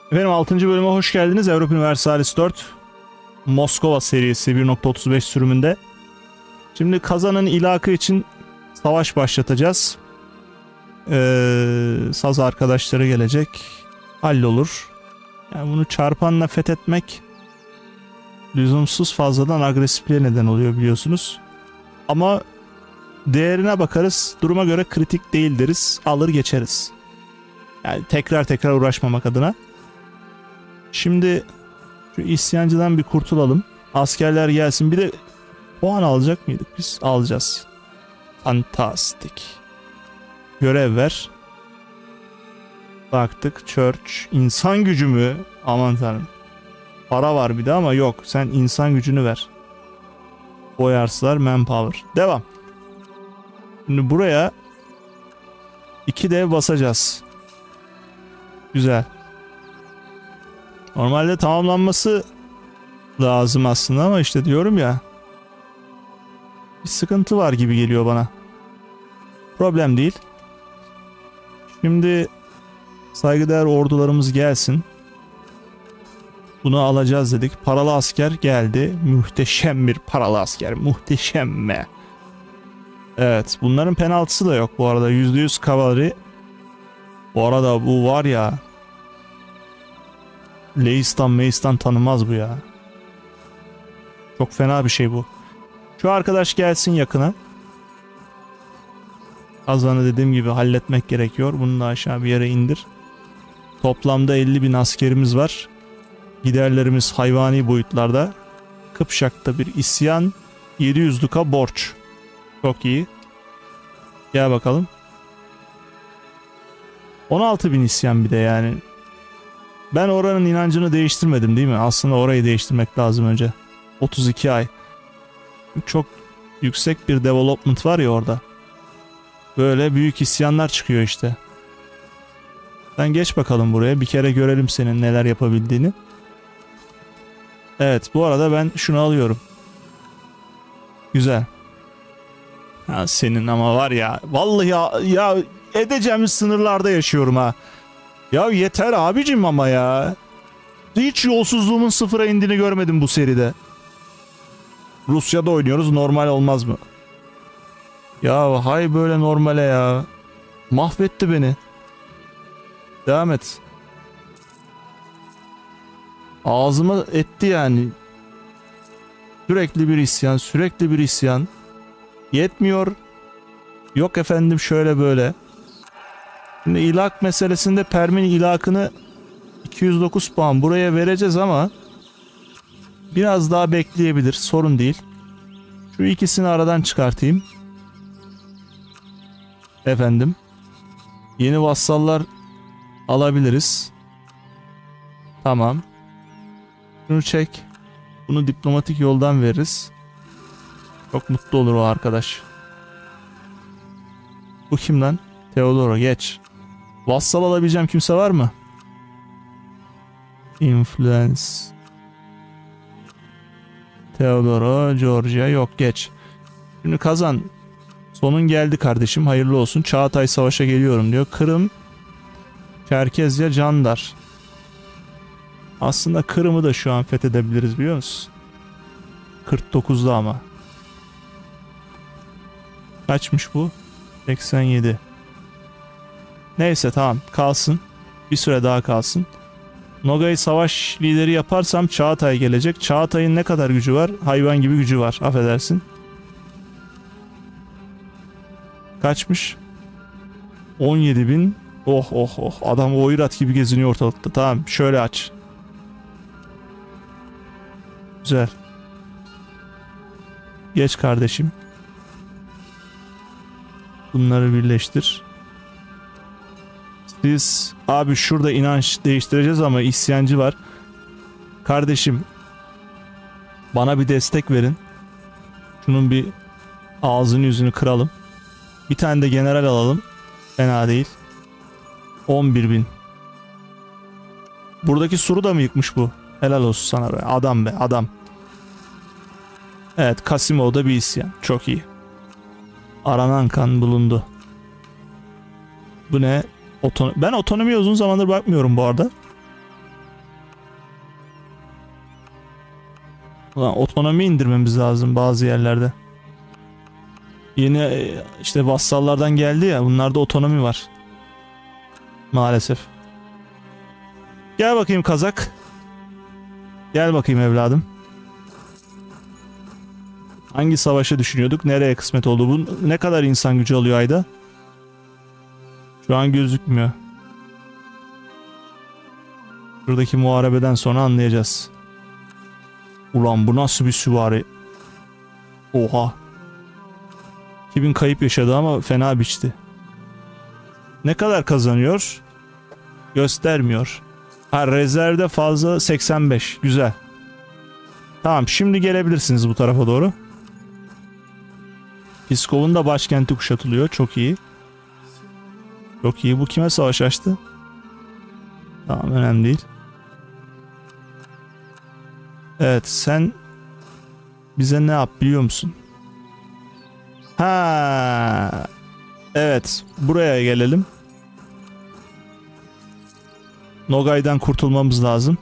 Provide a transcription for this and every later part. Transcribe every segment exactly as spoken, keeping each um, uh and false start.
Efendim altıncı bölüme hoş geldiniz. Europa Universalis dört Moskova serisi bir nokta otuz beş sürümünde. Şimdi Kazan'ın ilakı için savaş başlatacağız. Ee, saz arkadaşları gelecek. Hallolur. Yani bunu çarpanla fethetmek lüzumsuz fazladan agresifliğe neden oluyor biliyorsunuz. Ama değerine bakarız. Duruma göre kritik değil deriz. Alır geçeriz. Yani tekrar tekrar uğraşmamak adına. Şimdi şu isyancıdan bir kurtulalım. Askerler gelsin. Bir de puan alacak mıydık biz? Alacağız. Fantastik. Görev ver. Baktık. Church. İnsan gücü mü? Aman tanrım. Para var bir de ama yok. Sen insan gücünü ver. Boyarslar. Manpower. Devam. Şimdi buraya iki dev basacağız. Güzel. Normalde tamamlanması lazım aslında ama işte diyorum ya, bir sıkıntı var gibi geliyor bana. Problem değil. Şimdi saygıdeğer ordularımız gelsin. Bunu alacağız dedik. Paralı asker geldi. Muhteşem bir paralı asker. Muhteşem mi? Evet. Bunların penaltısı da yok bu arada. yüzde yüz kavalri. Bu arada bu var ya, Leistan Meistan tanımaz bu ya. Çok fena bir şey bu. Şu arkadaş gelsin yakına. Kazanı dediğim gibi halletmek gerekiyor. Bunu da aşağı bir yere indir. Toplamda elli bin askerimiz var. Giderlerimiz hayvani boyutlarda. Kıpşak'ta bir isyan. yedi yüz duka borç. Çok iyi. Gel bakalım. on altı bin isyan bir de yani. Ben oranın inancını değiştirmedim değil mi? Aslında orayı değiştirmek lazım önce. otuz iki ay. Çok yüksek bir development var ya orada. Böyle büyük isyanlar çıkıyor işte. Sen geç bakalım buraya. Bir kere görelim senin neler yapabildiğini. Evet, bu arada ben şunu alıyorum. Güzel. Ya senin ama var ya. Vallahi ya, ya edeceğimiz sınırlarda yaşıyorum ha. Ya yeter abicim ama ya. Hiç yolsuzluğumun sıfıra indiğini görmedim bu seride. Rusya'da oynuyoruz, normal olmaz mı? Ya hay böyle normale ya. Mahvetti beni. Devam et. Ağzıma etti yani. Sürekli bir isyan, sürekli bir isyan. Yetmiyor. Yok efendim şöyle böyle. Şimdi ilak meselesinde Permin ilakını iki yüz dokuz puan buraya vereceğiz ama biraz daha bekleyebilir. Sorun değil. Şu ikisini aradan çıkartayım. Efendim. Yeni vassallar alabiliriz. Tamam. Şunu çek. Bunu diplomatik yoldan veririz. Çok mutlu olur o arkadaş. Bu kim lan? Theodoro geç. Vassal alabileceğim kimse var mı? Influence. Theodoro, Georgia yok, geç. Şimdi Kazan. Sonun geldi kardeşim, hayırlı olsun. Çağatay savaşa geliyorum diyor. Kırım, Çerkezya, Candar. Aslında Kırım'ı da şu an fethedebiliriz biliyor musun? kırk dokuzda ama. Kaçmış bu? seksen yedi. Neyse tamam kalsın. Bir süre daha kalsın. Noga'yı savaş lideri yaparsam Çağatay gelecek. Çağatay'ın ne kadar gücü var? Hayvan gibi gücü var. Affedersin. Kaçmış? on yedi bin. Oh oh oh. Adam oyrat gibi geziniyor ortalıkta. Tamam şöyle aç. Güzel. Geç kardeşim. Bunları birleştir. Siz abi şurada inanç değiştireceğiz ama isyancı var. Kardeşim bana bir destek verin. Şunun bir ağzını yüzünü kıralım. Bir tane de general alalım. Fena değil. on bir bin. Buradaki suru da mı yıkmış bu? Helal olsun sana be. Adam be adam. Evet, Kasimov'da bir isyan. Çok iyi. Aranan kan bulundu. Bu ne? Oton ben otonomiye uzun zamandır bakmıyorum bu arada. Ulan otonomi indirmemiz lazım bazı yerlerde. Yeni işte vassallardan geldi ya, bunlarda otonomi var. Maalesef. Gel bakayım Kazak. Gel bakayım evladım. Hangi savaşı düşünüyorduk? Nereye kısmet oldu? Bu ne kadar insan gücü alıyor ayda? Şu an gözükmüyor. Şuradaki muharebeden sonra anlayacağız. Ulan bu nasıl bir süvari? Oha. iki bin kayıp yaşadı ama fena biçti. Ne kadar kazanıyor? Göstermiyor. Ha, rezervde fazla seksen beş. Güzel. Tamam, şimdi gelebilirsiniz bu tarafa doğru. Piskov'un da başkenti kuşatılıyor. Çok iyi. Çok iyi. Bu kime savaş açtı? Tamam, önemli değil. Evet, sen bize ne yap biliyor musun? Ha, evet, buraya gelelim. Nogay'dan kurtulmamız lazım.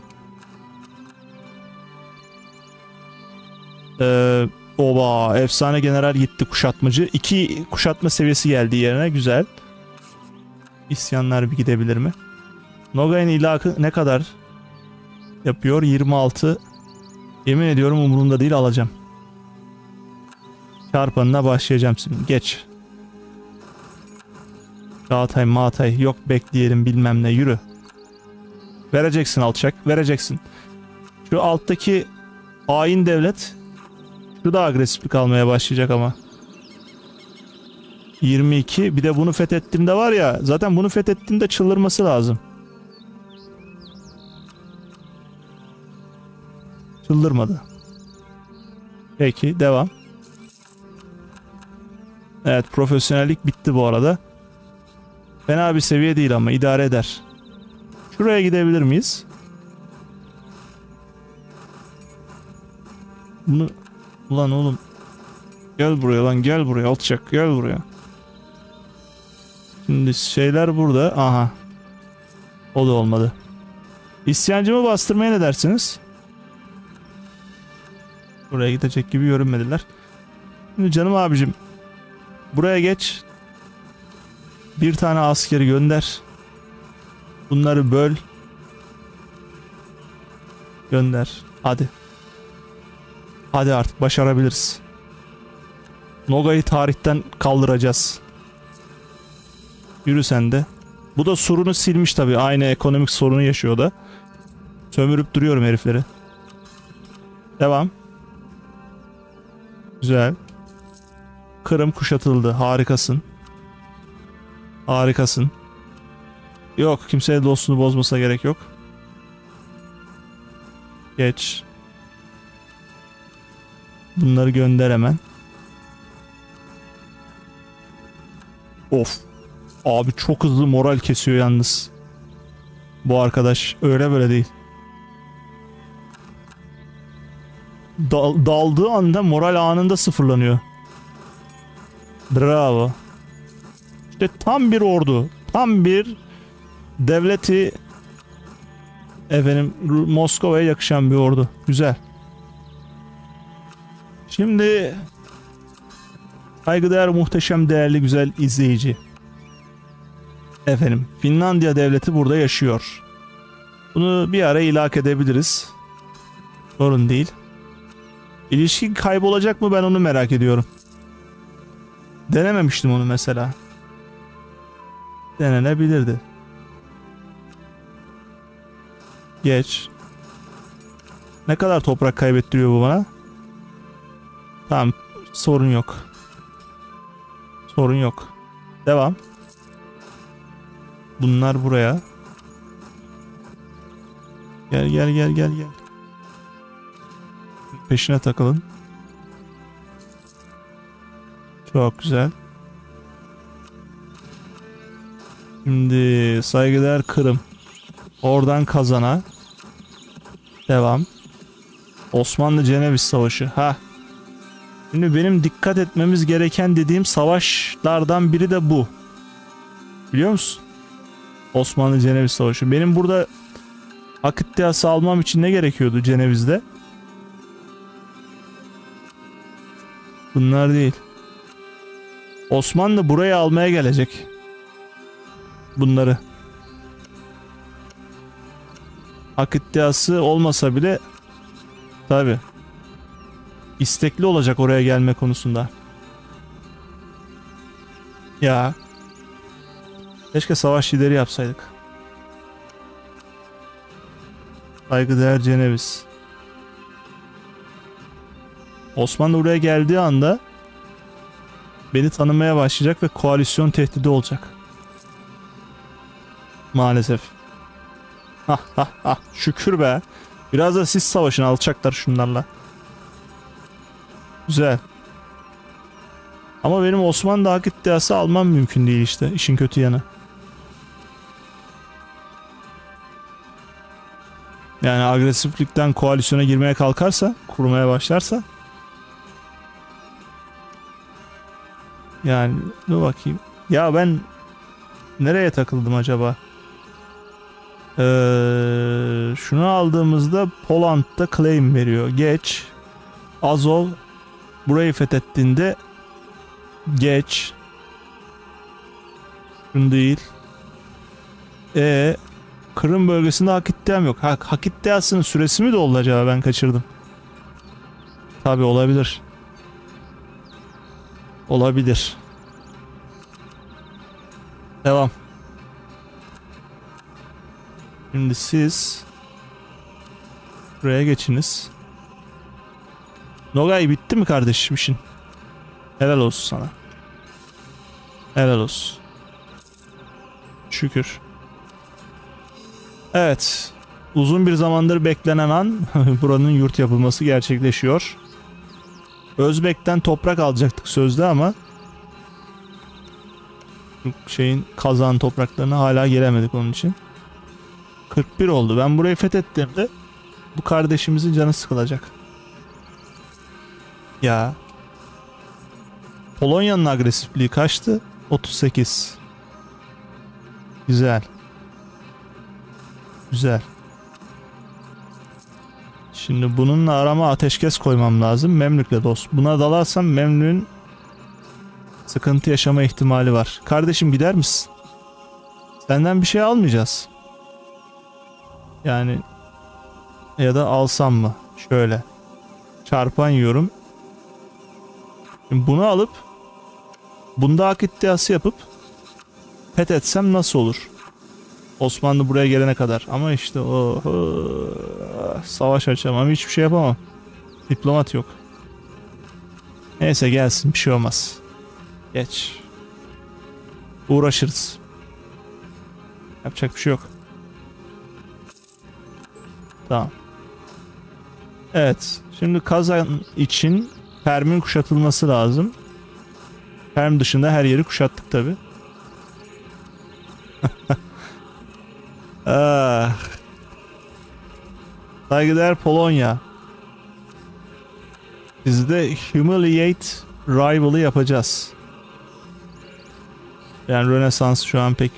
Ee, oba, efsane general gitti, kuşatmacı. İki kuşatma seviyesi geldi yerine, güzel. İsyanlar bir gidebilir mi? Nogay'ın ilakı ne kadar yapıyor? yirmi altı. Yemin ediyorum umurumda değil, alacağım. Çarpanına başlayacağım şimdi. Geç. Çağatay Mağatay yok, bekleyelim bilmem ne, yürü. Vereceksin alçak, vereceksin. Şu alttaki hain devlet, şu da agresiflik almaya başlayacak ama. yirmi iki, bir de bunu fethettiğimde var ya, zaten bunu fethettiğimde çıldırması lazım. Çıldırmadı. Peki, devam. Evet, profesyonellik bitti bu arada. Fena bir seviye değil ama idare eder. Şuraya gidebilir miyiz? Bunu... Ulan oğlum. Gel buraya lan, gel buraya alçak, gel buraya. Şimdi şeyler burada. Aha. O da olmadı. İsyancımı bastırmaya ne dersiniz? Buraya gidecek gibi görünmediler. Şimdi canım abicim, buraya geç. Bir tane askeri gönder. Bunları böl. Gönder. Hadi. Hadi artık başarabiliriz. Nogay'ı tarihten kaldıracağız. Yürü sen de. Bu da sorunu silmiş tabii. Aynı ekonomik sorunu yaşıyor da. Sömürüp duruyorum herifleri. Devam. Güzel. Kırım kuşatıldı. Harikasın. Harikasın. Yok, kimseye dostluğunu bozmasına gerek yok. Geç. Bunları gönder hemen. Of. Abi çok hızlı moral kesiyor yalnız. Bu arkadaş öyle böyle değil. Dal daldığı anda moral anında sıfırlanıyor. Bravo. İşte tam bir ordu. Tam bir devleti, efendim, Moskova'ya yakışan bir ordu. Güzel. Şimdi saygıdeğer, muhteşem, değerli, güzel izleyici. Efendim, Finlandiya devleti burada yaşıyor. Bunu bir ara ilhak edebiliriz. Sorun değil. İlişki kaybolacak mı, ben onu merak ediyorum. Denememiştim onu mesela. Denenebilirdi. Geç. Ne kadar toprak kaybettiriyor bu bana? Tamam, sorun yok. Sorun yok. Devam. Bunlar buraya. Gel gel gel gel gel. Peşine takılın. Çok güzel. Şimdi saygıdeğer Kırım. Oradan Kazan'a. Devam. Osmanlı-Ceneviz Savaşı. Ha. Şimdi benim dikkat etmemiz gereken dediğim savaşlardan biri de bu. Biliyor musun? Osmanlı-Ceneviz Savaşı. Benim burada hak iddiası almam için ne gerekiyordu Ceneviz'de? Bunlar değil. Osmanlı buraya almaya gelecek. Bunları. Hak iddiası olmasa bile tabi istekli olacak oraya gelme konusunda. Ya. Keşke savaş lideri yapsaydık. Saygıdeğer Ceneviz. Osmanlı buraya geldiği anda beni tanımaya başlayacak ve koalisyon tehdidi olacak. Maalesef. Hah hah hah. Şükür be. Biraz da siz savaşın, alçaklar şunlarla. Güzel. Ama benim Osmanlı hak iddiası almam mümkün değil işte. İşin kötü yanı. Yani agresiflikten koalisyona girmeye kalkarsa, kurmaya başlarsa. Yani dur bakayım. Ya ben nereye takıldım acaba? Ee, şunu aldığımızda Poland'da claim veriyor. Geç. Azov burayı fethettiğinde geç. Şunu değil. E Kırım bölgesinde hak iddiam yok. Ha, hak iddiasının süresi mi doldu acaba, ben kaçırdım. Tabi olabilir. Olabilir. Devam. Şimdi siz buraya geçiniz. Nogay bitti mi kardeşim işin? Helal olsun sana. Helal olsun. Şükür. Evet. Uzun bir zamandır beklenen an buranın yurt yapılması gerçekleşiyor. Özbek'ten toprak alacaktık sözde ama şeyin Kazan topraklarına hala gelemedik onun için. kırk bir oldu. Ben burayı fethettiğimde bu kardeşimizin canı sıkılacak. Ya. Polonya'nın agresifliği kaçtı? otuz sekiz. Güzel. Güzel. Şimdi bununla arama ateşkes koymam lazım. Memlük'le dost. Buna dalarsam Memlük'ün sıkıntı yaşama ihtimali var. Kardeşim gider misin? Senden bir şey almayacağız. Yani ya da alsam mı? Şöyle. Çarpan yiyorum. Şimdi bunu alıp bunda hak iddiası yapıp fethetsem nasıl olur? Osmanlı buraya gelene kadar. Ama işte o savaş açamam. Hiçbir şey yapamam. Diplomat yok. Neyse gelsin. Bir şey olmaz. Geç. Uğraşırız. Yapacak bir şey yok. Tamam. Evet. Şimdi Kazan için Perm'in kuşatılması lazım. Perm dışında her yeri kuşattık tabi. Ah. Saygıdeğer Polonya. Biz de Humiliate Rival'ı yapacağız. Yani Rönesans şu an pek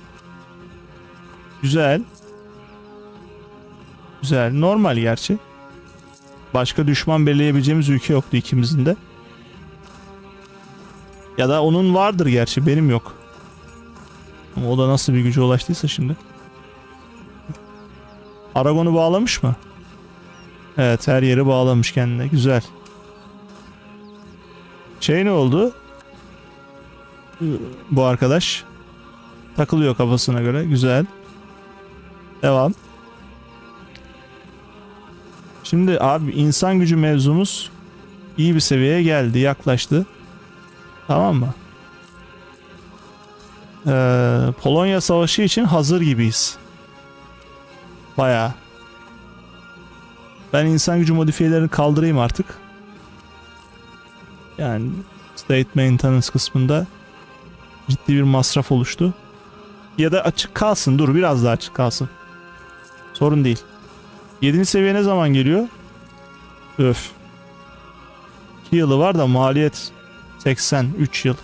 güzel. Güzel. Normal gerçi. Başka düşman belirleyebileceğimiz ülke yoktu ikimizin de. Ya da onun vardır gerçi. Benim yok. Ama o da nasıl bir güce ulaştıysa şimdi. Aragon'u bağlamış mı? Evet, her yeri bağlamış kendine. Güzel. Şey ne oldu? Bu arkadaş takılıyor kafasına göre. Güzel. Devam. Şimdi abi insan gücü mevzumuz iyi bir seviyeye geldi. Yaklaştı. Tamam mı? Ee, Polonya Savaşı için hazır gibiyiz. Bayağı. Ben insan gücü modifiyelerini kaldırayım artık. Yani State Maintenance kısmında ciddi bir masraf oluştu. Ya da açık kalsın. Dur biraz daha açık kalsın. Sorun değil. yedinci seviye ne zaman geliyor? Öf. iki yılı var da maliyet seksen. üç yıl.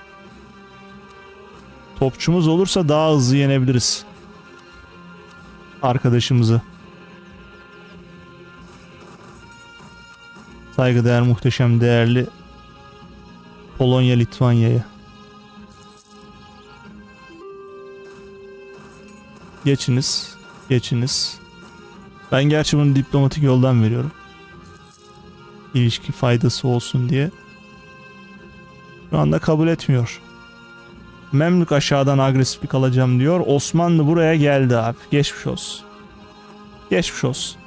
Topçumuz olursa daha hızlı yenebiliriz arkadaşımızı. Saygıdeğer, muhteşem, değerli Polonya Litvanya'ya. Geçiniz. Geçiniz. Ben gerçi bunu diplomatik yoldan veriyorum. İlişki faydası olsun diye. Şu anda kabul etmiyor. Memlük aşağıdan agresiflik alacağım diyor. Osmanlı buraya geldi abi. Geçmiş olsun. Geçmiş olsun.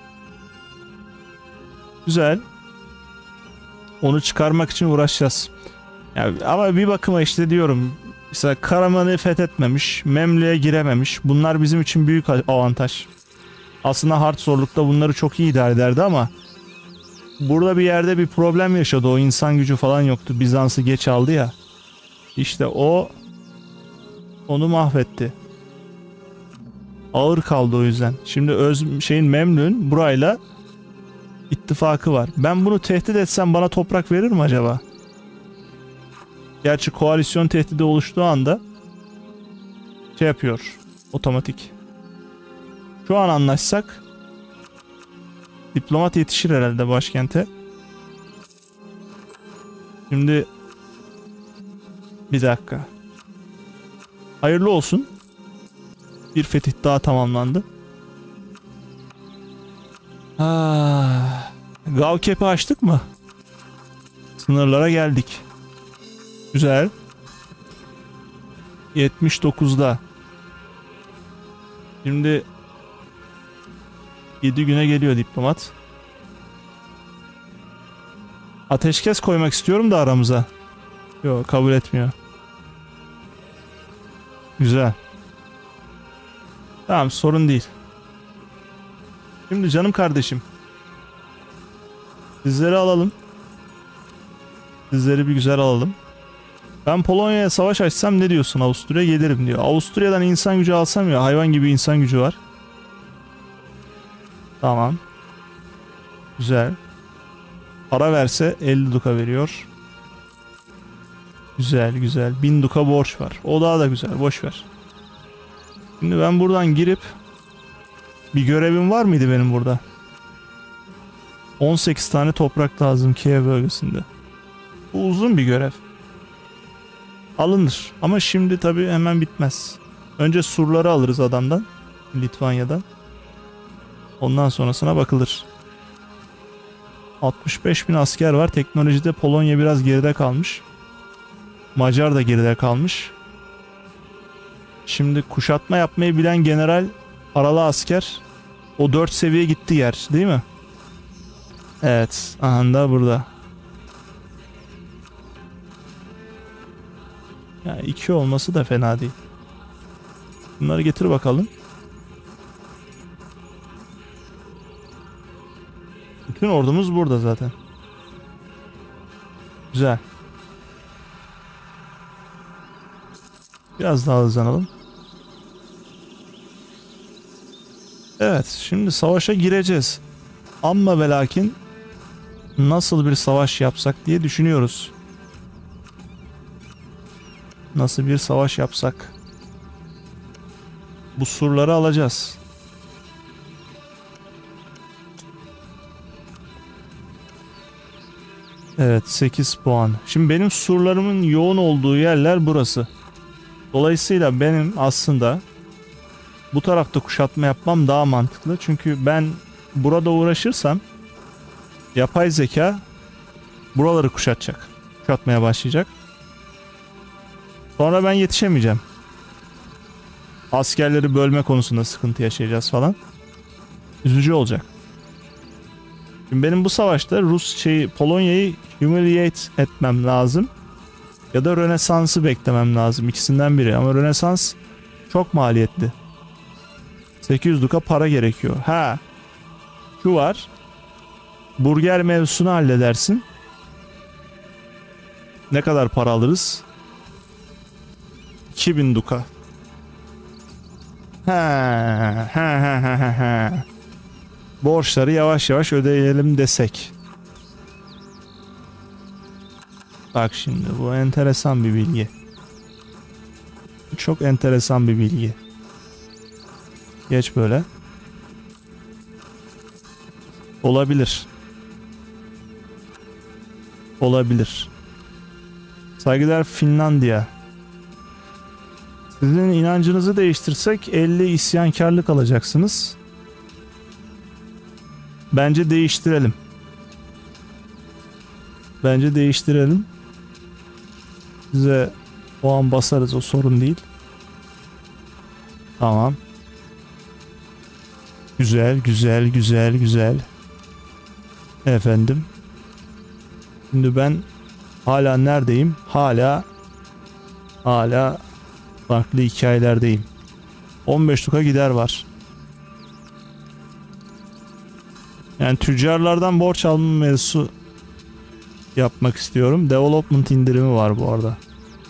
Güzel. Onu çıkarmak için uğraşacağız. Yani ama bir bakıma işte diyorum. Mesela Karaman'ı fethetmemiş. Memlü'ye girememiş. Bunlar bizim için büyük avantaj. Aslında hard zorlukta bunları çok iyi idare ederdi ama burada bir yerde bir problem yaşadı. O insan gücü falan yoktu. Bizans'ı geç aldı ya. İşte o onu mahvetti. Ağır kaldı o yüzden. Şimdi öz şeyin Memlük'ün burayla ittifakı var. Ben bunu tehdit etsem bana toprak verir mi acaba? Gerçi koalisyon tehdidi oluştuğu anda şey yapıyor. Otomatik. Şu an anlaşsak diplomat yetişir herhalde başkente. Şimdi bir dakika. Hayırlı olsun. Bir fetih daha tamamlandı. Ah, Gavkep'i açtık mı? Sınırlara geldik. Güzel. yetmiş dokuzda. Şimdi yedi güne geliyor diplomat. Ateşkes koymak istiyorum da aramıza. Yok, kabul etmiyor. Güzel. Tamam, sorun değil. Şimdi canım kardeşim. Sizleri alalım. Sizleri bir güzel alalım. Ben Polonya'ya savaş açsam ne diyorsun? Avusturya gelirim diyor. Avusturya'dan insan gücü alsam ya, hayvan gibi insan gücü var. Tamam. Güzel. Para verse elli duka veriyor. Güzel güzel. bin duka borç var. O daha da güzel. Boş ver. Şimdi ben buradan girip bir görevim var mıydı benim burada? on sekiz tane toprak lazım Kiev bölgesinde. Bu uzun bir görev. Alınır. Ama şimdi tabii hemen bitmez. Önce surları alırız adamdan. Litvanya'dan. Ondan sonrasına bakılır. altmış beş bin asker var. Teknolojide Polonya biraz geride kalmış. Macar da geride kalmış. Şimdi kuşatma yapmayı bilen general paralı asker. O dört seviye gitti yer, değil mi? Evet. Aha da burada. Yani iki olması da fena değil. Bunları getir bakalım. Bütün ordumuz burada zaten. Güzel. Biraz daha hızlanalım. Evet, şimdi savaşa gireceğiz. Amma ve lakin nasıl bir savaş yapsak diye düşünüyoruz. Nasıl bir savaş yapsak? Bu surları alacağız. Evet, sekiz puan. Şimdi benim surlarımın yoğun olduğu yerler burası. Dolayısıyla benim aslında bu tarafta kuşatma yapmam daha mantıklı. Çünkü ben burada uğraşırsam yapay zeka buraları kuşatacak. Kuşatmaya başlayacak. Sonra ben yetişemeyeceğim. Askerleri bölme konusunda sıkıntı yaşayacağız falan. Üzücü olacak. Şimdi benim bu savaşta Rus şeyi Polonya'yı humiliate etmem lazım. Ya da Rönesans'ı beklemem lazım. İkisinden biri. Ama Rönesans çok maliyetli. sekiz yüz duka para gerekiyor. Ha. Şu var. Burger mevzusunu halledersin. Ne kadar para alırız? iki bin duka. Ha, ha, ha, ha, ha, ha. Borçları yavaş yavaş ödeyelim desek. Bak şimdi bu enteresan bir bilgi. Çok enteresan bir bilgi. Geç böyle. Olabilir. Olabilir. Saygıdeğer Finlandiya. Sizin inancınızı değiştirsek elli isyankarlık alacaksınız. Bence değiştirelim. Bence değiştirelim. Size o an basarız, o sorun değil. Tamam. Güzel, güzel, güzel, güzel. Efendim. Şimdi ben hala neredeyim? Hala hala farklı hikayelerdeyim. on beş tuka gider var. Yani tüccarlardan borç alma mevzusu yapmak istiyorum. Development indirimi var bu arada.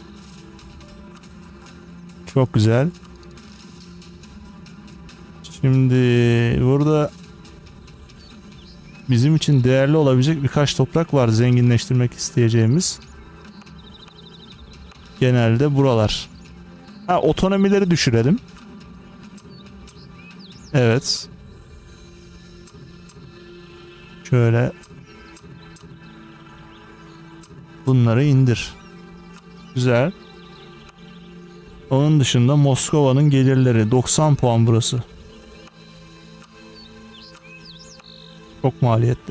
Çok güzel. Şimdi burada bizim için değerli olabilecek birkaç toprak var zenginleştirmek isteyeceğimiz. Genelde buralar. Ha, otonomileri düşürelim. Evet. Şöyle bunları indir. Güzel. Onun dışında Moskova'nın gelirleri doksan puan burası. Çok maliyetli.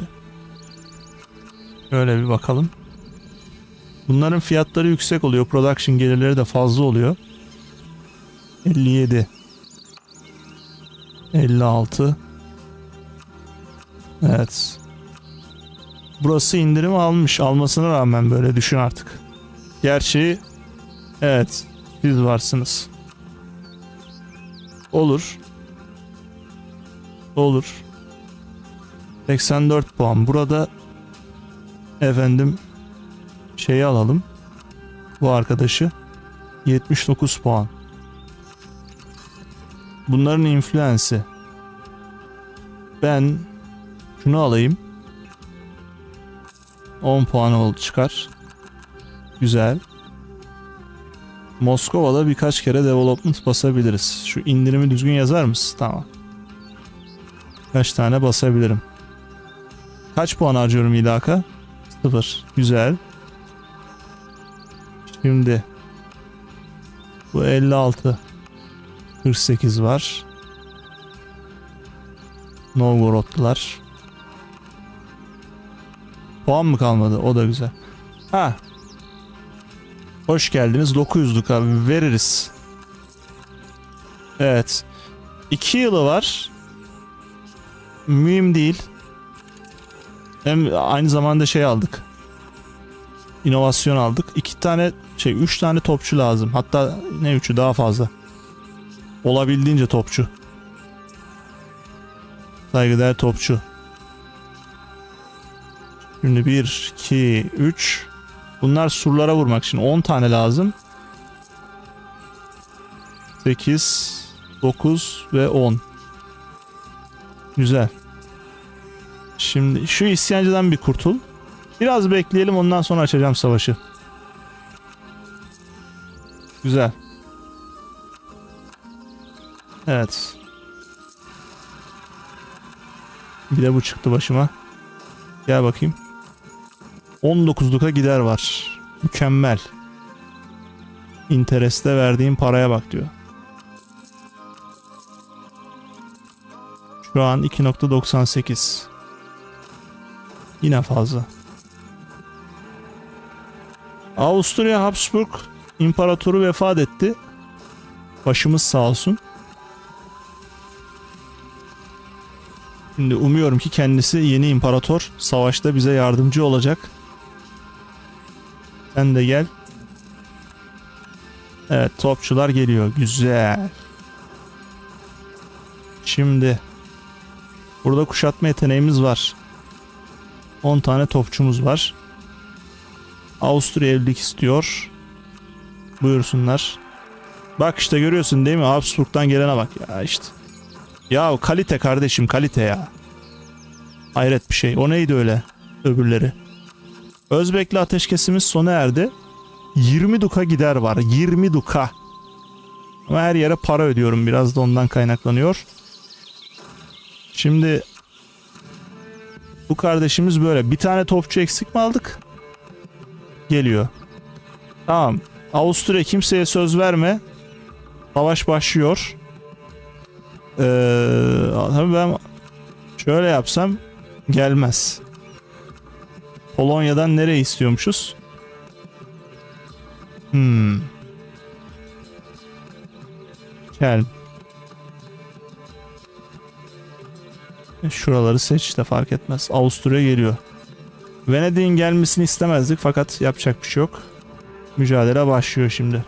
Şöyle bir bakalım. Bunların fiyatları yüksek oluyor. Production gelirleri de fazla oluyor. elli yedi. elli altı. Evet. Burası indirim almış. Almasına rağmen böyle düşün artık. Gerçi evet, siz varsınız. Olur. Olur. seksen dört puan. Burada efendim şeyi alalım. Bu arkadaşı. yetmiş dokuz puan. Bunların influence'i. Ben şunu alayım. on puan oldu, çıkar. Güzel. Moskova'da birkaç kere development basabiliriz. Şu indirimi düzgün yazar mısın? Tamam. Kaç tane basabilirim? Kaç puan harcıyorum ilaka? sıfır. Güzel. Şimdi bu elli altı. kırk sekiz var. Novgorodlular. Puan mı kalmadı? O da güzel. Ha. Hoş geldiniz. dokuz yüzlük abi veririz. Evet. iki yılı var. Mühim değil. Hem aynı zamanda şey aldık. İnovasyon aldık. iki tane şey, üç tane topçu lazım. Hatta ne üçü, daha fazla. Olabildiğince topçu. Saygıdeğer topçu. Şimdi bir, iki, üç. Bunlar surlara vurmak için on tane lazım. sekiz, dokuz ve on. Güzel. Şimdi şu isyancıdan bir kurtul. Biraz bekleyelim, ondan sonra açacağım savaşı. Güzel. Evet. Bir de bu çıktı başıma. Gel bakayım. on dokuzluka gider var. Mükemmel. Intereste verdiğim paraya bak diyor. Şu an iki nokta doksan sekiz. Yine fazla. Avusturya Habsburg İmparatoru vefat etti. Başımız sağ olsun. Şimdi umuyorum ki kendisi yeni imparator savaşta bize yardımcı olacak. Sen de gel. Evet, topçular geliyor. Güzel. Şimdi burada kuşatma yeteneğimiz var. on tane topçumuz var. Avusturya evlilik istiyor. Buyursunlar. Bak işte, görüyorsun değil mi? Habsburg'dan gelene bak ya işte. Ya kalite kardeşim, kalite ya. Hayret bir şey. O neydi öyle? Öbürleri. Özbek'le ateşkesimiz sona erdi. yirmi duka gider var. yirmi duka. Ama her yere para ödüyorum. Biraz da ondan kaynaklanıyor. Şimdi bu kardeşimiz böyle. Bir tane topçu eksik mi aldık? Geliyor. Tamam. Avusturya kimseye söz verme. Savaş başlıyor. Ee, tabii ben şöyle yapsam gelmez. Polonya'dan nereye istiyormuşuz? Hmm. Gel. Şuraları seç de fark etmez. Avusturya geliyor. Venedik'in gelmesini istemezdik fakat yapacak bir şey yok. Mücadele başlıyor şimdi.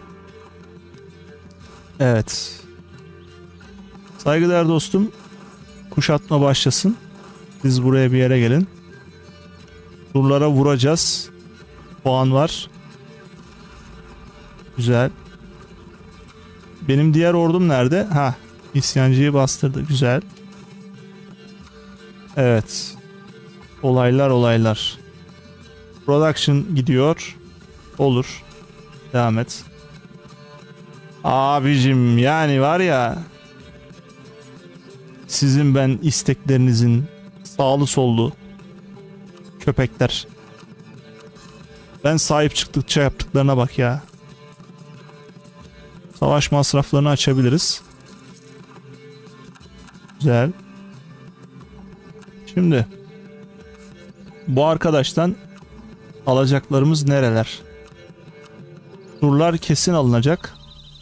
Evet. Saygıdeğer dostum, kuşatma başlasın. Siz buraya bir yere gelin. Surlara vuracağız. Puan var. Güzel. Benim diğer ordum nerede? Ha, isyancıyı bastırdı. Güzel. Evet. Olaylar olaylar. Production gidiyor. Olur. Devam et. Abicim yani var ya, sizin ben isteklerinizin sağlı sollu köpekler. Ben sahip çıktıkça yaptıklarına bak ya. Savaş masraflarını açabiliriz. Güzel. Şimdi bu arkadaştan alacaklarımız nereler? Surlar kesin alınacak.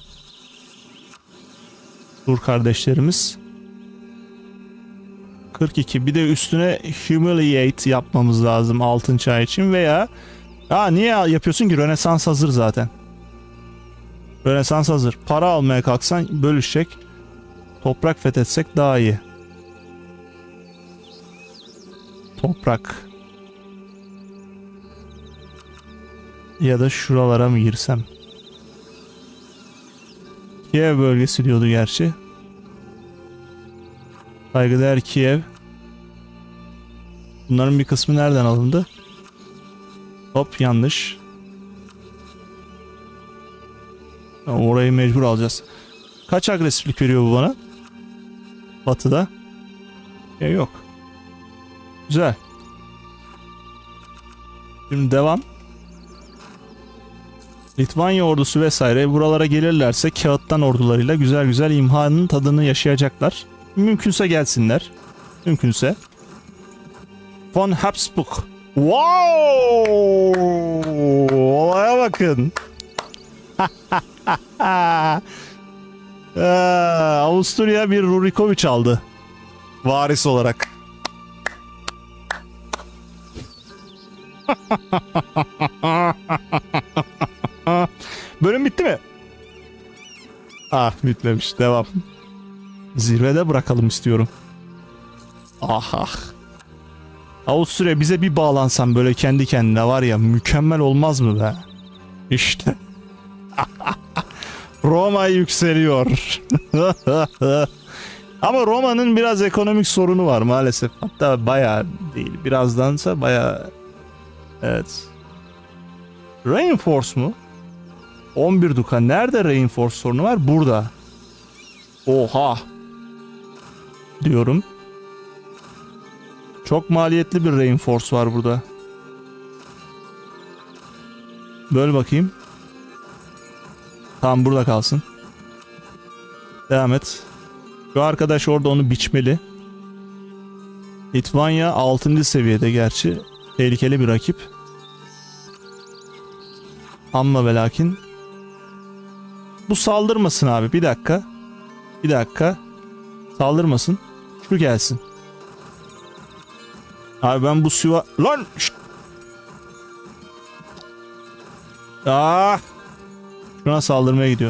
Sur kardeşlerimiz. kırk iki. Bir de üstüne humiliate yapmamız lazım altın çağ için veya ya niye yapıyorsun ki? Rönesans hazır zaten. Rönesans hazır. Para almaya kalksan bölüşecek. Toprak fethetsek daha iyi. Toprak. Ya da şuralara mı girsem? Kiev bölgesi diyordu gerçi. Saygıdeğer Kiev. Bunların bir kısmı nereden alındı? Hop, yanlış. Orayı mecbur alacağız. Kaç agresiflik veriyor bu bana? Batı'da. Ya yok. Güzel. Şimdi devam. Litvanya ordusu vesaire buralara gelirlerse kağıttan ordularıyla güzel güzel imhanın tadını yaşayacaklar. Mümkünse gelsinler. Mümkünse. Von Habsburg. Wow! Olaya bakın. ee, Avusturya bir Rurikoviç aldı. Varis olarak. Bölüm bitti mi? Ah, bitmemiş. Devam. Zirvede bırakalım istiyorum. Ah ah. Avusturya bize bir bağlansan böyle kendi kendine var ya, mükemmel olmaz mı be? İşte. Roma yükseliyor. Ama Roma'nın biraz ekonomik sorunu var maalesef. Hatta bayağı değil. Birazdansa bayağı. Evet. Reinforce mu? on bir duka. Nerede reinforce sorunu var? Burada. Oha. Diyorum. Çok maliyetli bir reinforce var burada. Böyle bakayım. Tamam, burada kalsın. Devam et. Şu arkadaş orada onu biçmeli. Litvanya altıncı seviyede gerçi. Tehlikeli bir rakip. Amma ve lakin. Bu saldırmasın abi. Bir dakika. Bir dakika. Saldırmasın. Şu gelsin. Abi ben bu süva... Lan! Şşt! Ah! Şuna saldırmaya gidiyor.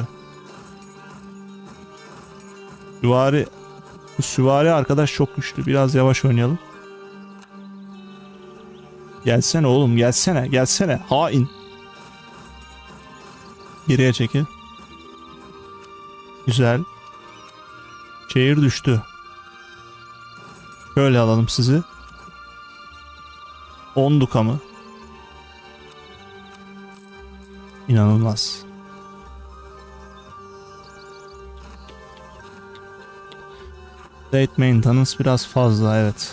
Süvari... Bu süvari arkadaş çok güçlü. Biraz yavaş oynayalım. Gelsene oğlum, gelsene. Gelsene. Hain. Geriye çekil. Güzel. Şehir düştü. Şöyle alalım sizi. on duka mı? İnanılmaz. State maintenance biraz fazla, evet.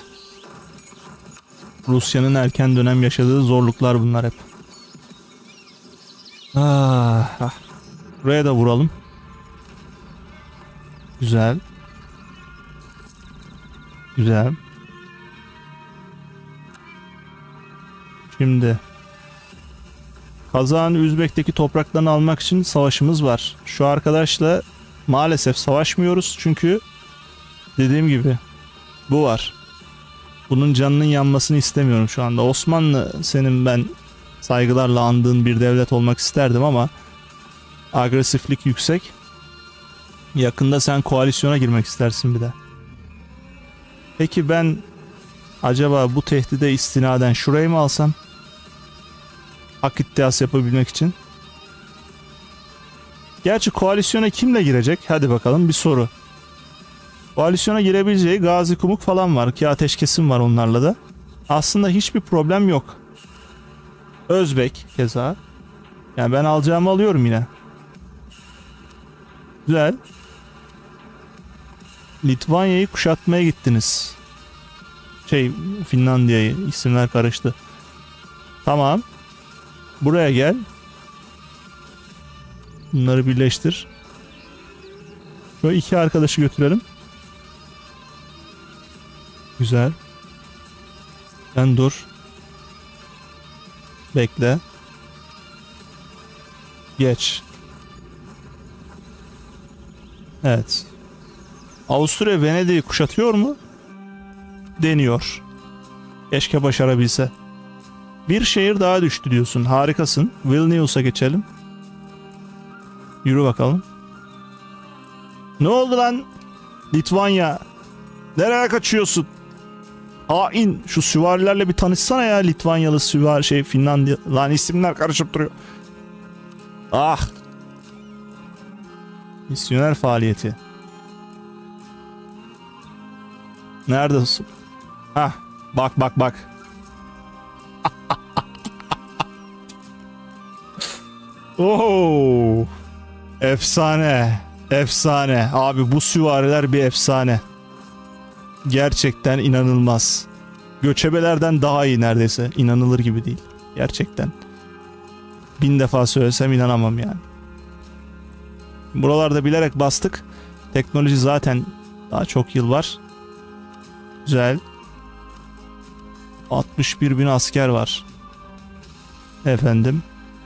Rusya'nın erken dönem yaşadığı zorluklar bunlar hep. Ah, ah. Buraya da vuralım. Güzel. Güzel. Şimdi Kazak'ın Üzbek'teki topraklarını almak için savaşımız var. Şu arkadaşla maalesef savaşmıyoruz çünkü dediğim gibi bu var. Bunun canının yanmasını istemiyorum şu anda. Osmanlı senin ben saygılarla andığın bir devlet olmak isterdim ama agresiflik yüksek. Yakında sen koalisyona girmek istersin bir de. Peki ben acaba bu tehdide istinaden şurayı mı alsam? Hak iddiası yapabilmek için. Gerçi koalisyona kimle girecek? Hadi bakalım bir soru. Koalisyona girebileceği Gazi Kumuk falan var ki ateşkesim var onlarla da. Aslında hiçbir problem yok. Özbek keza. Yani ben alacağımı alıyorum yine. Güzel. Litvanya'yı kuşatmaya gittiniz. Şey Finlandiya'yı, isimler karıştı. Tamam. Buraya gel. Bunları birleştir. Şöyle iki arkadaşı götürelim. Güzel. Sen dur. Bekle. Geç. Evet. Avusturya Venedik'i kuşatıyor mu? Deniyor. Keşke başarabilse. Bir şehir daha düştü diyorsun. Harikasın. Vilnius'a geçelim. Yürü bakalım. Ne oldu lan? Litvanya. Nereye kaçıyorsun? Hain. Şu süvarilerle bir tanışsana ya. Litvanyalı süvari şey Finlandiya. Lan isimler karışıp duruyor. Ah. Misyoner faaliyeti. Neredesin? Hah. Bak bak bak. Oo. Efsane. Efsane. Abi bu süvariler bir efsane. Gerçekten inanılmaz. Göçebelerden daha iyi neredeyse. İnanılır gibi değil. Gerçekten. Bin defa söylesem inanamam yani. Buralarda bilerek bastık. Teknoloji zaten daha çok yıl var. Güzel. altmış bir bin asker var. Efendim.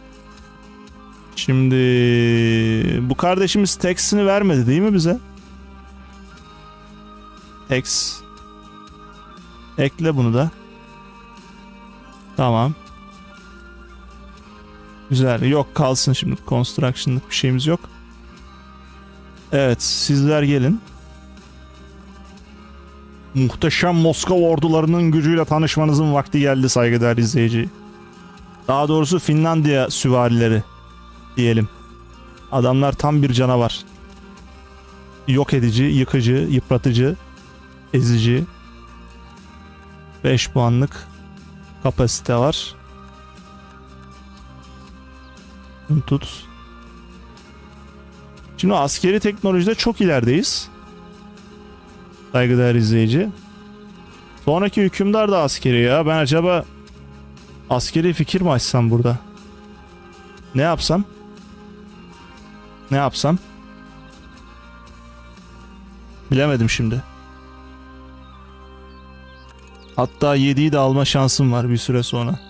Şimdi bu kardeşimiz Tex'ini vermedi değil mi bize? Tex. Ekle bunu da. Tamam. Güzel. Yok kalsın şimdi. Construction'lık bir şeyimiz yok. Evet. Sizler gelin. Muhteşem Moskova ordularının gücüyle tanışmanızın vakti geldi saygıdeğer izleyici. Daha doğrusu Finlandiya süvarileri diyelim. Adamlar tam bir canavar. Yok edici, yıkıcı, yıpratıcı, ezici. beş puanlık kapasite var. Tut. Şimdi askeri teknolojide çok ilerideyiz. Saygıdeğer izleyici. Sonraki hükümdar da askeri ya. Ben acaba askeri fikir mi açsam burada? Ne yapsam? Ne yapsam? Bilemedim şimdi. Hatta yediyi de alma şansım var bir süre sonra.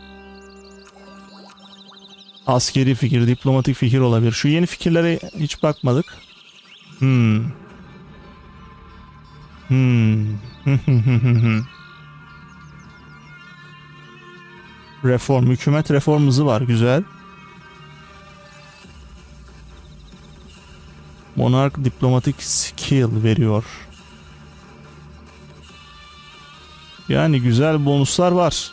Askeri fikir, diplomatik fikir olabilir. Şu yeni fikirlere hiç bakmadık. Hmm. Hmm. Reform, hükümet reform hızı var. Güzel. Monark diplomatik skill veriyor. Yani güzel bonuslar var.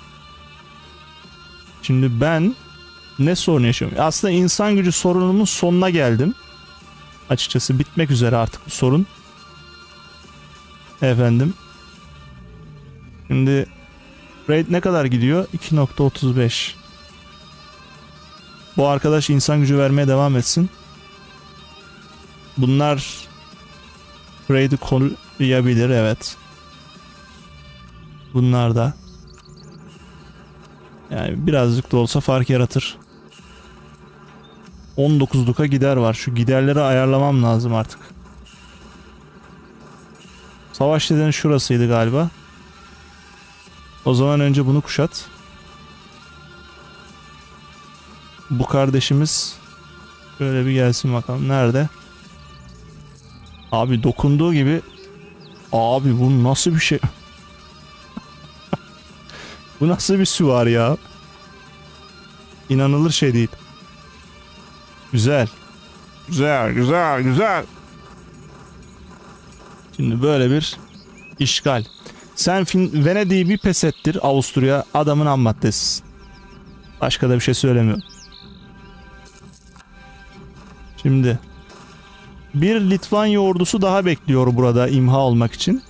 Şimdi ben ne sorun yaşıyorum? Aslında insan gücü sorunumun sonuna geldim. Açıkçası bitmek üzere artık bu sorun. Efendim. Şimdi rate ne kadar gidiyor? iki nokta otuz beş. Bu arkadaş insan gücü vermeye devam etsin. Bunlar rate'i koruyabilir, evet. Bunlar da yani birazcık da olsa fark yaratır. on dokuz duka gider var. Şu giderleri ayarlamam lazım artık. Savaş nedeni şurasıydı galiba. O zaman önce bunu kuşat. Bu kardeşimiz şöyle bir gelsin bakalım. Nerede? Abi dokunduğu gibi. Abi bu nasıl bir şey? Bu nasıl bir süvari ya? İnanılır şey değil. Güzel. Güzel, güzel, güzel. Şimdi böyle bir işgal. Sen fin Venedik'i bir pes ettir, Avusturya adamın ham maddesisin. Başka da bir şey söylemiyorum. Şimdi bir Litvanya ordusu daha bekliyor burada imha olmak için.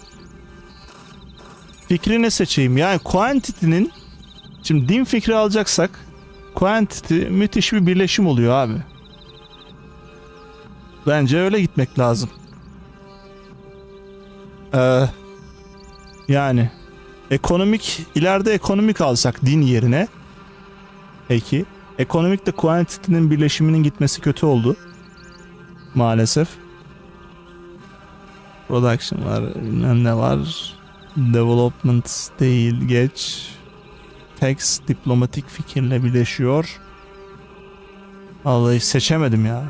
Fikrini seçeyim. Yani Quantity'nin, şimdi din fikri alacaksak Quantity müthiş bir birleşim oluyor abi. Bence öyle gitmek lazım. Ee, yani ekonomik, ileride ekonomik alsak din yerine, peki ekonomik de Quantity'nin birleşiminin gitmesi kötü oldu. Maalesef. Production var, bilmem ne var. Development değil, geç. Tax, diplomatik fikirle birleşiyor. Vallahi seçemedim ya.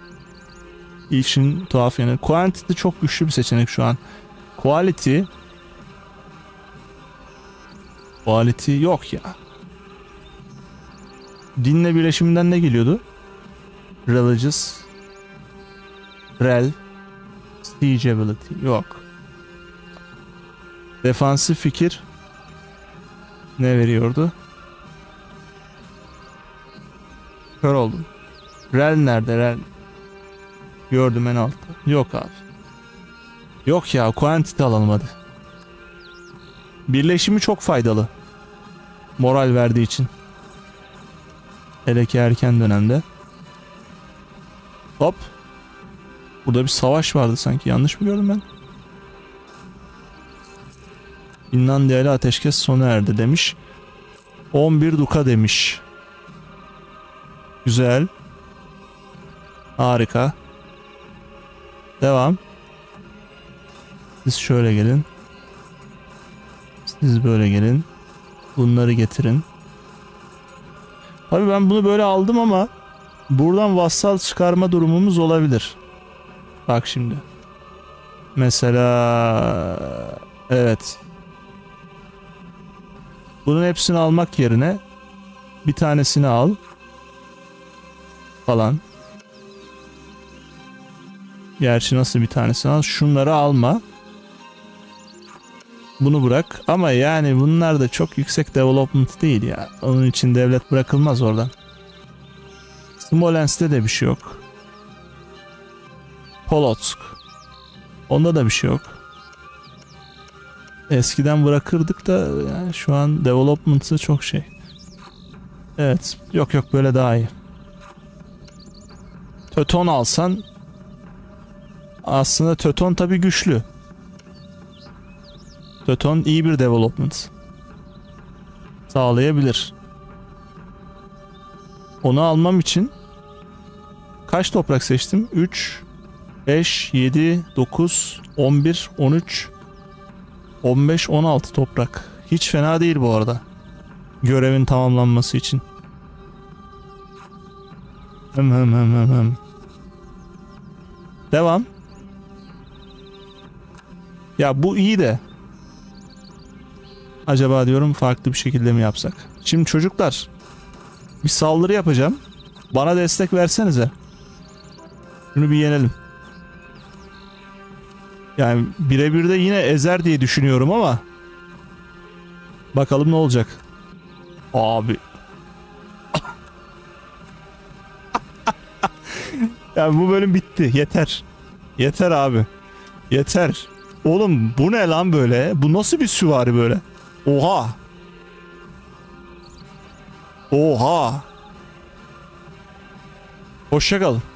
İşin tuhaf yanı. Quantity çok güçlü bir seçenek şu an. Quality. Quality yok ya. Dinle birleşiminden ne geliyordu? Religious. Rel. Siegeability. Yok. Defansif fikir. Ne veriyordu? Kör oldum. Rel nerede? Rel. Gördüm en altta. Yok abi. Yok ya, Quantity alalım hadi. Birleşimi çok faydalı. Moral verdiği için. Hele ki erken dönemde. Hop. Burada bir savaş vardı sanki. Yanlış mı gördüm ben? Finlandiya ile ateşkes sona erdi demiş. on bir duka demiş. Güzel. Harika. Devam. Siz şöyle gelin. Siz böyle gelin. Bunları getirin. Tabii ben bunu böyle aldım ama buradan vassal çıkarma durumumuz olabilir. Bak şimdi. Mesela evet. Bunun hepsini almak yerine bir tanesini al falan. Gerçi nasıl bir tanesini al? Şunları alma. Bunu bırak. Ama yani bunlar da çok yüksek development değil ya. Onun için devlet bırakılmaz oradan. Smolensk'te de bir şey yok. Polotsk. Onda da bir şey yok. Eskiden bırakırdık da yani şu an development'ı çok şey. Evet. Yok yok, böyle daha iyi. Töton alsan aslında Töton tabii güçlü. Töton iyi bir development sağlayabilir. Onu almam için kaç toprak seçtim? üç, beş, yedi, dokuz, on bir, on üç, on beş, on altı toprak. Hiç fena değil bu arada. Görevin tamamlanması için. Hım hım hım hım hım. Devam. Ya bu iyi de. Acaba diyorum farklı bir şekilde mi yapsak? Şimdi çocuklar, bir saldırı yapacağım. Bana destek versenize. Şunu bir yenelim. Yani birebir de yine ezer diye düşünüyorum ama bakalım ne olacak. Abi. Yani bu bölüm bitti. Yeter. Yeter abi. Yeter. Oğlum bu ne lan böyle? Bu nasıl bir süvari böyle? Oha. Oha. Hoşça kalın.